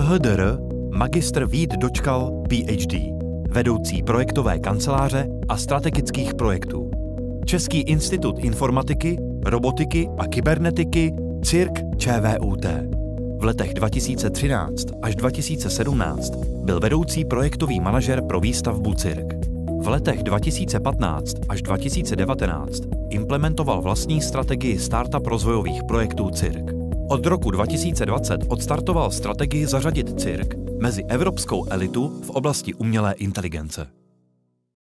PHDR magistr Vít Dočkal, PhD, vedoucí projektové kanceláře a strategických projektů. Český institut informatiky, robotiky a kybernetiky CIRC ČVUT. V letech 2013 až 2017 byl vedoucí projektový manažer pro výstavbu CIRC. V letech 2015 až 2019 implementoval vlastní strategii startup rozvojových projektů CIRC. Od roku 2020 odstartoval strategii zařadit CIRC mezi evropskou elitu v oblasti umělé inteligence.